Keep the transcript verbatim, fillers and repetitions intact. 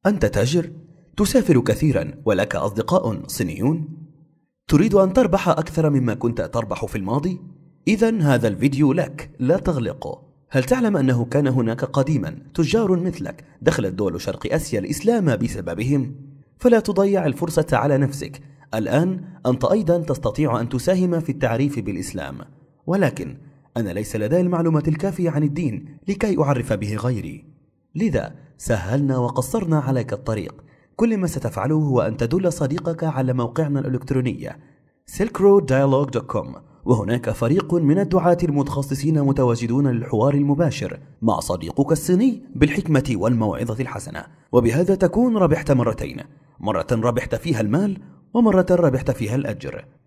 أنت تاجر؟ تسافر كثيرا ولك أصدقاء صينيون؟ تريد أن تربح أكثر مما كنت تربح في الماضي؟ إذن هذا الفيديو لك، لا تغلقه. هل تعلم أنه كان هناك قديما تجار مثلك دخلت دول شرق آسيا الإسلام بسببهم؟ فلا تضيع الفرصة على نفسك. الآن أنت أيضا تستطيع أن تساهم في التعريف بالإسلام، ولكن أنا ليس لدي المعلومات الكافية عن الدين لكي أعرف به غيري، لذا سهلنا وقصرنا عليك الطريق. كل ما ستفعله هو أن تدل صديقك على موقعنا الإلكتروني سيلك رود دايالوج دوت كوم، وهناك فريق من الدعاة المتخصصين متواجدون للحوار المباشر مع صديقك الصيني بالحكمة والموعظة الحسنة، وبهذا تكون ربحت مرتين، مرة ربحت فيها المال ومرة ربحت فيها الأجر.